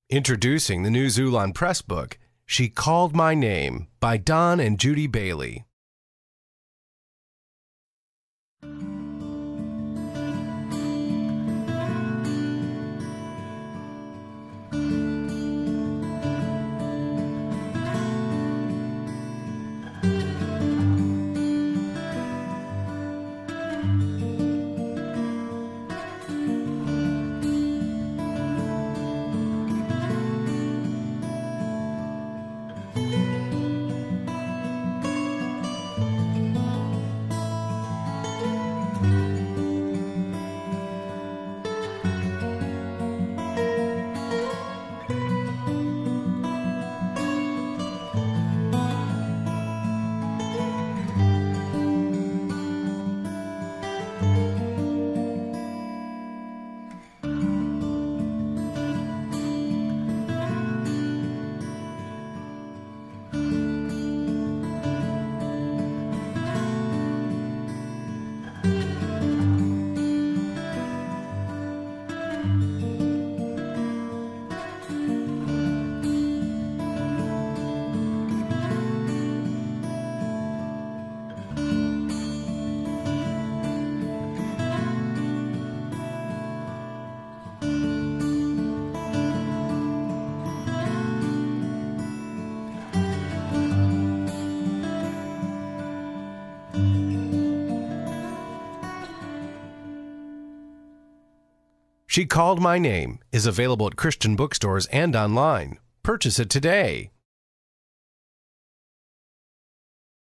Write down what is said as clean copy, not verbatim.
Introducing the new Xulon Press book, She Called My Name by Don and Judy Bailey. She Called My Name is available at Christian bookstores and online. Purchase it today.